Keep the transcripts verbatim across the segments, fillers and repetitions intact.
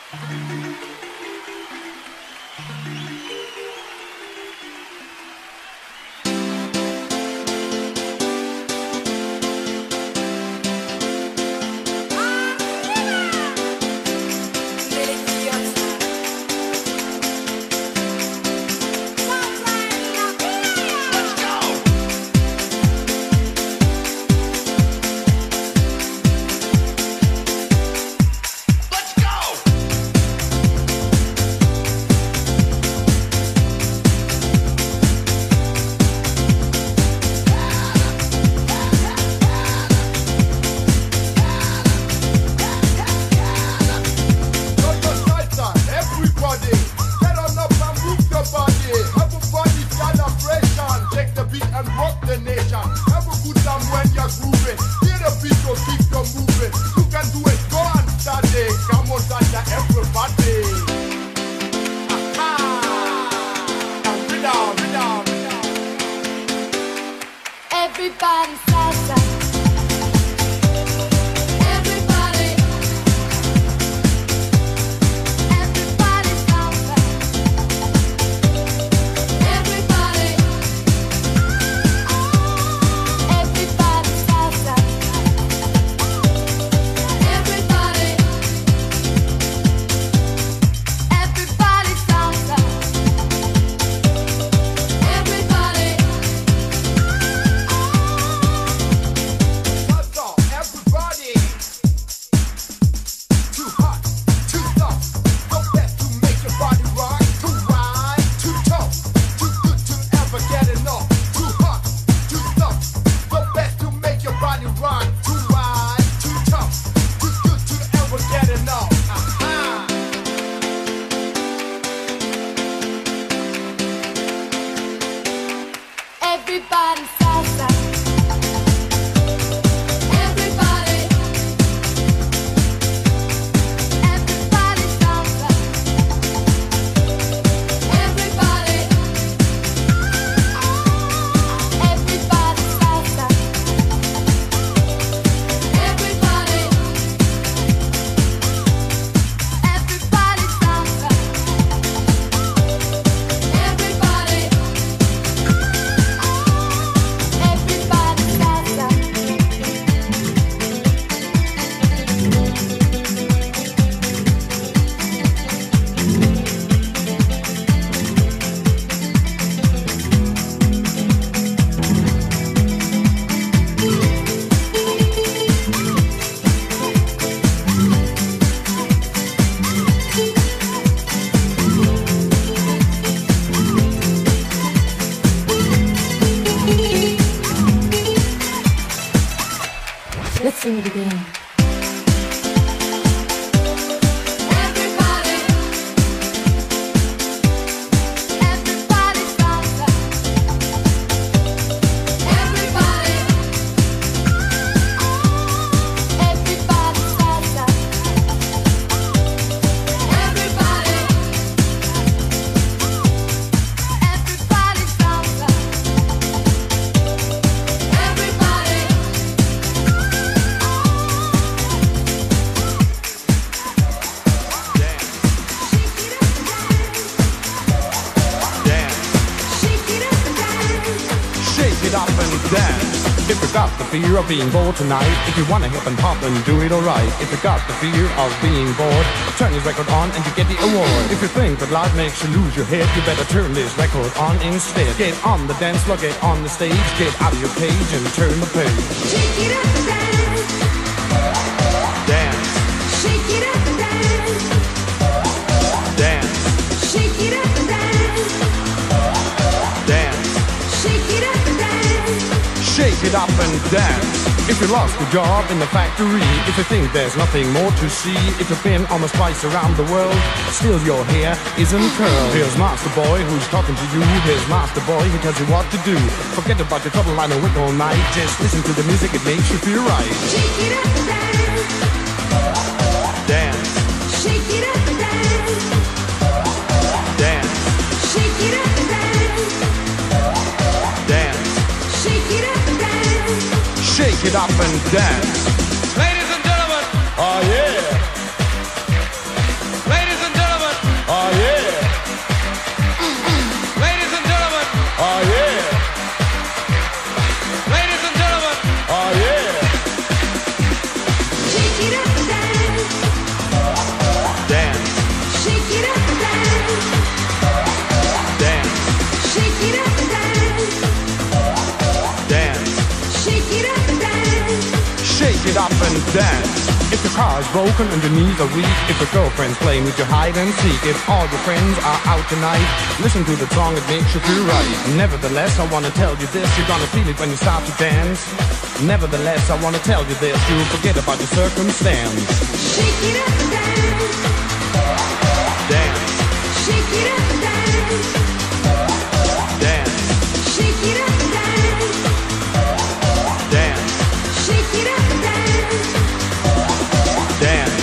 sing it again. If you got the fear of being bored tonight, if you wanna hip and hop and do it alright, if you got the fear of being bored, turn this record on and you get the award. If you think that life makes you lose your head, you better turn this record on instead. Get on the dance floor, get on the stage, get out of your cage and turn the page. Shake it up and dance. Dance. Shake it up and dance. Dance. Shake it up and dance. Dance. Shake it up and dance. Shake it up and dance. If you lost your job in the factory, if you think there's nothing more to see, if you've been almost twice around the world, still your hair isn't curled. Here's Master Boy who's talking to you. Here's Master Boy who tells you what to do. Forget about your trouble line and work all night. Just listen to the music, it makes you feel right. Shake it up and dance. Dance. Shake it up and dance. Dance. Shake it up and dance. Dance. Shake it up and dance. Shake it up and dance. Ladies and gentlemen. Oh yeah. Ladies dance. If your car is broken and your knees are weak, if your girlfriend's playing with your hide and seek, if all your friends are out tonight, listen to the song, it makes you feel right. Nevertheless, I wanna tell you this, you're gonna feel it when you start to dance. Nevertheless, I wanna tell you this, you'll forget about your circumstance. Shake it up and dance. Dance. Shake it up and dance. Dance. Shake it up and dance. Dance. Shake it up and dance. Dance.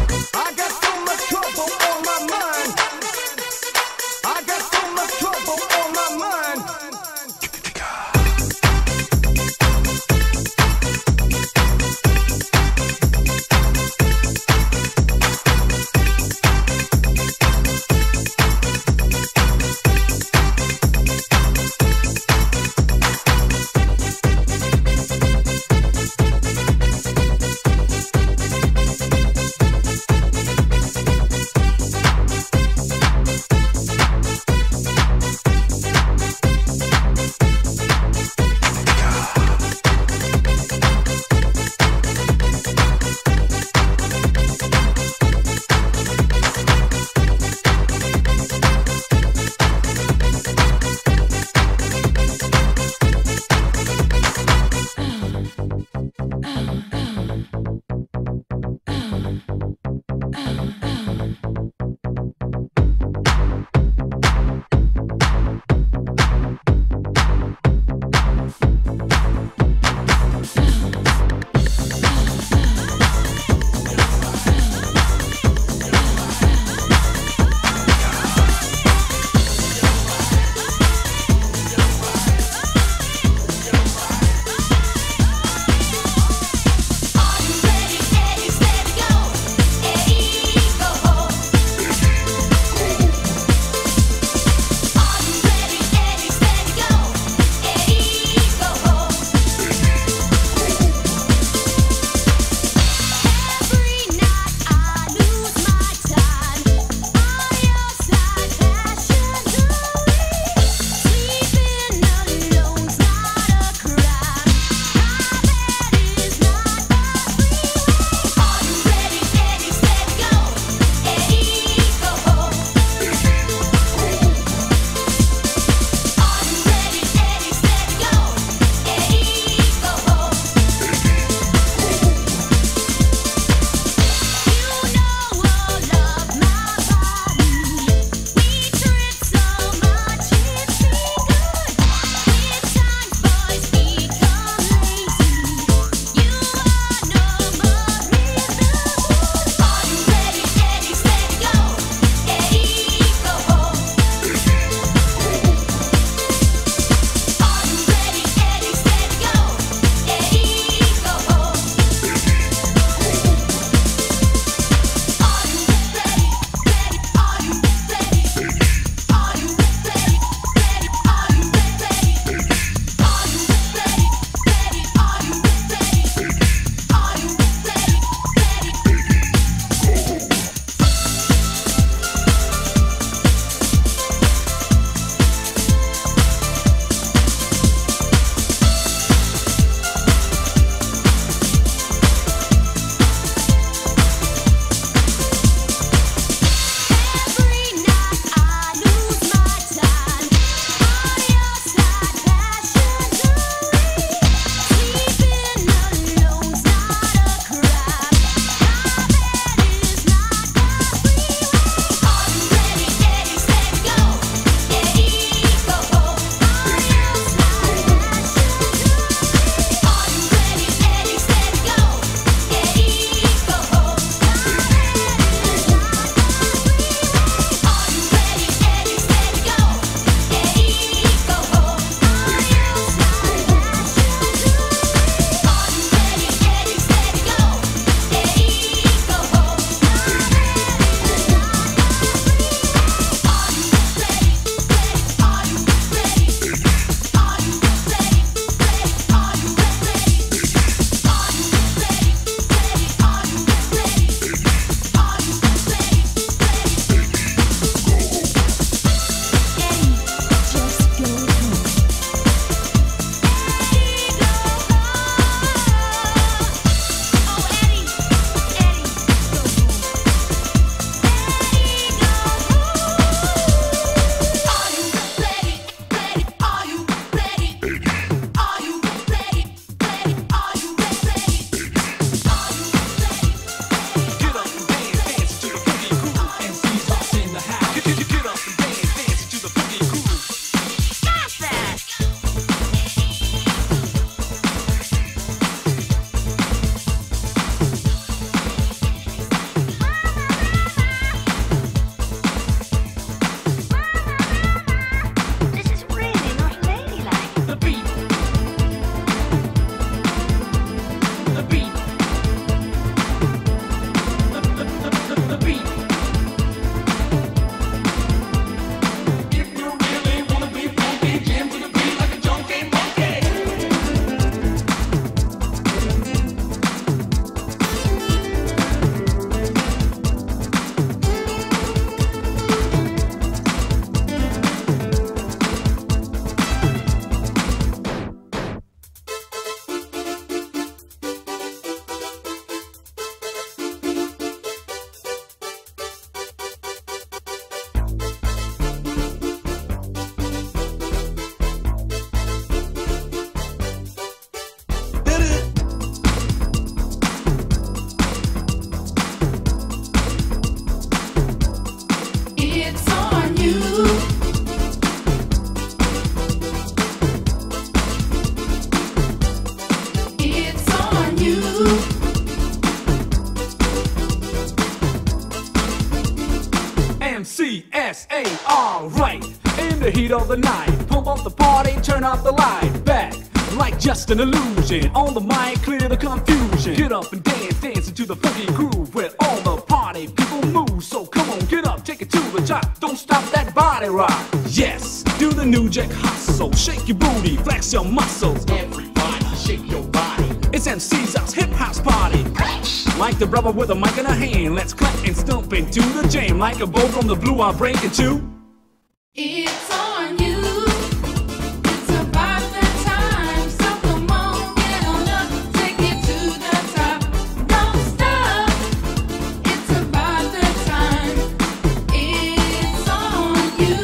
Trouble Get up and dance, dance to the boogie groove. Stop that! This is really not ladylike. The beat. The beat. The, the, the, the, the beat. If you really wanna be funky, jam to the beat like a junkie monkey. It's on you. It's on you. M C S A, alright. In the heat of the night, pump up the party, turn off the light. Back, like just an illusion. On the mic, clear the confusion. Get up and dance, dance into the funky groove where all the party people move. So come on, get up, take it to the top. Don't stop that body rock. Yes, do the New Jack Hustle. Shake your booty, flex your muscles. Everybody, shake your body. It's M C's house, hip house party. Like the brother with a mic in a hand, let's clap and stomp into the jam. Like a bow from the blue, I'll break into. It's on you. It's about that time. So come on, get on up, take it to the top. Don't stop. It's about that time. It's on you.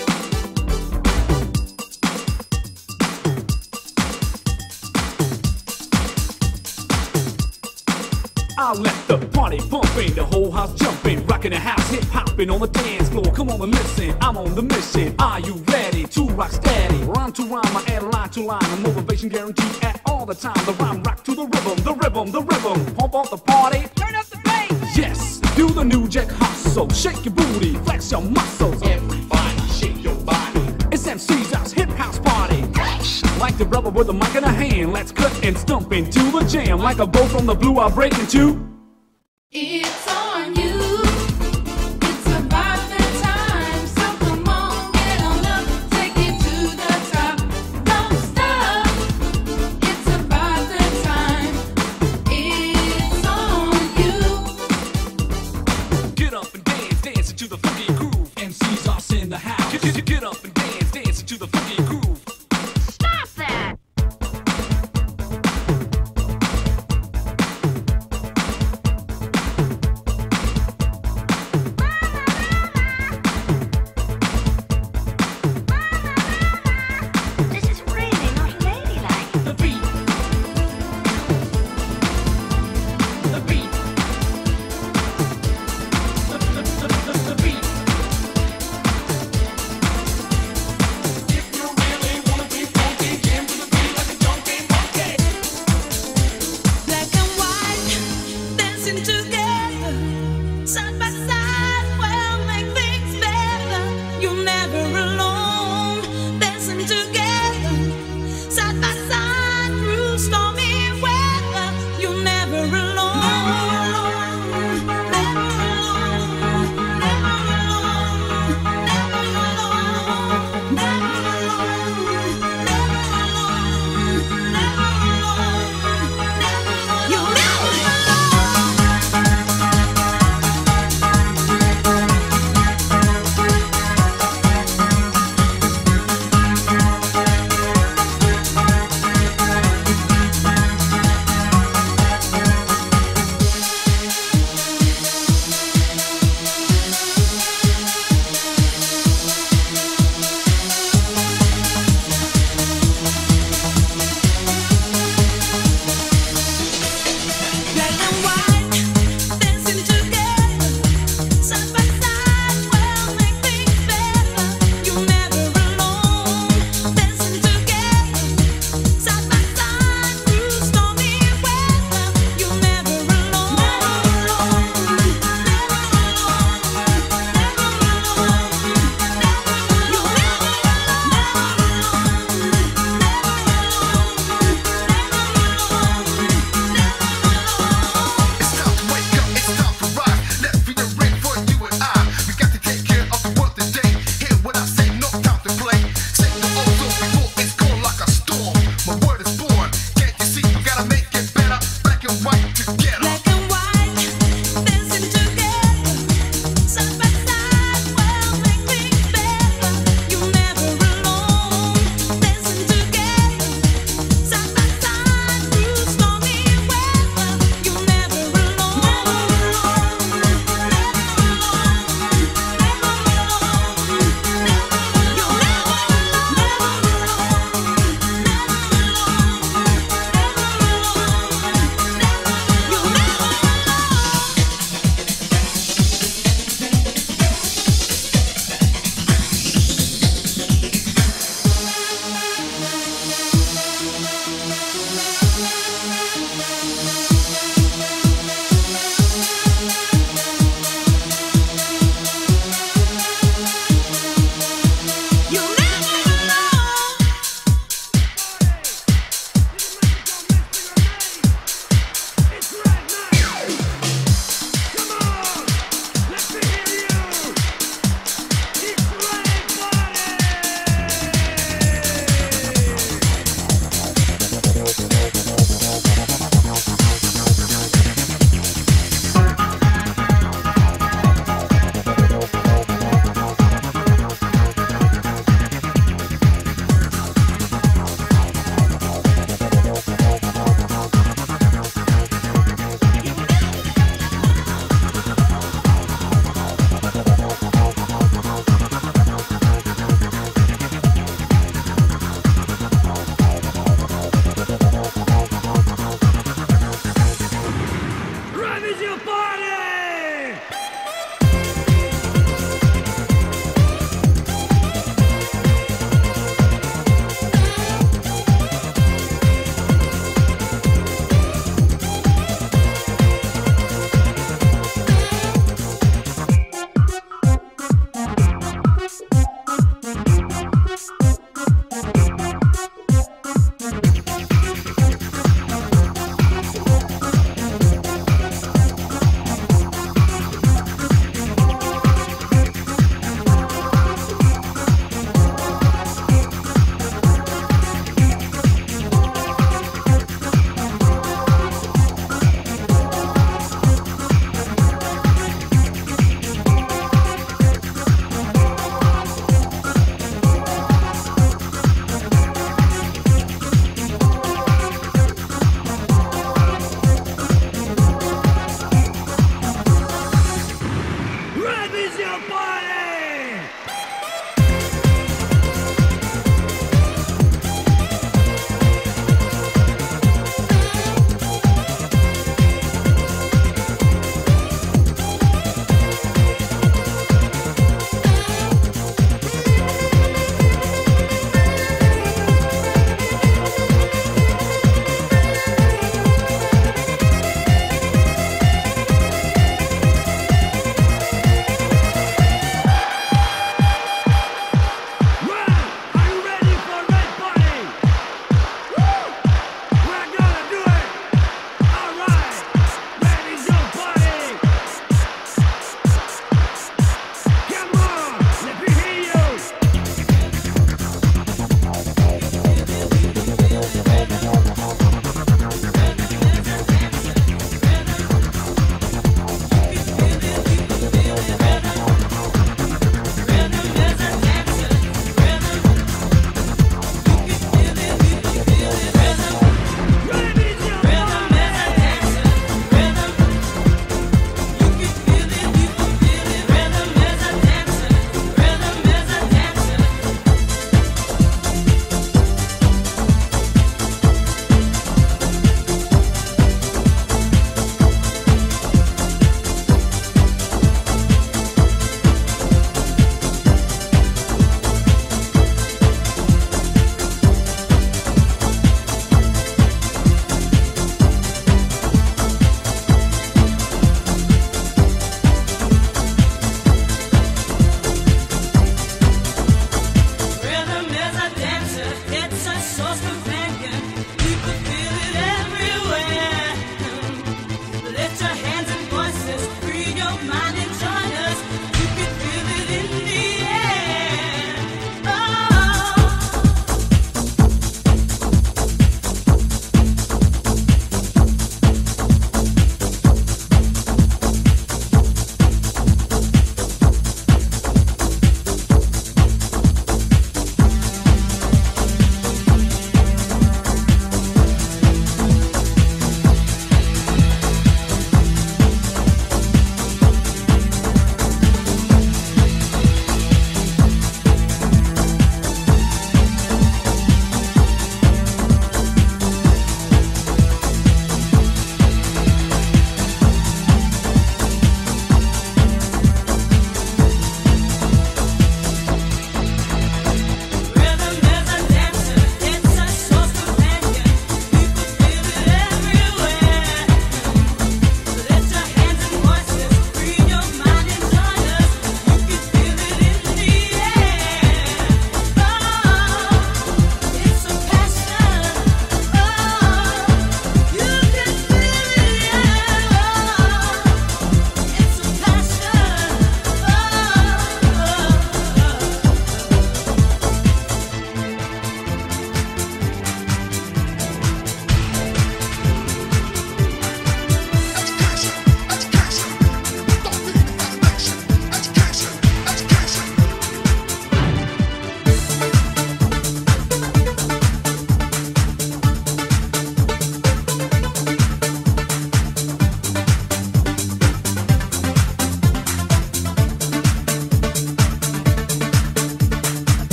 I'll let the party bumping, the whole house jumping, rocking the house, hip hopping on the dance floor. Come on and listen, I'm on the mission. Are you ready to rock steady? Rhyme to rhyme, I add line to line, the motivation guaranteed at all the time. The rhyme rock to the rhythm, the rhythm, the rhythm. Pump up the party, turn up the bass. Yes, do the New Jack Hustle, shake your booty, flex your muscles. Everybody, shake your body. It's M C's house, hip house party. Like the brother with a mic in a hand, let's cut and stomp into the jam. Like a bow from the blue, I'll break into. It's on you. It's about that time. So come on, get on up, take it to the top. Don't stop. It's about that time. It's on you. Get up and dance, dance into the funky groove. M C's us in the house. Get, get, get up and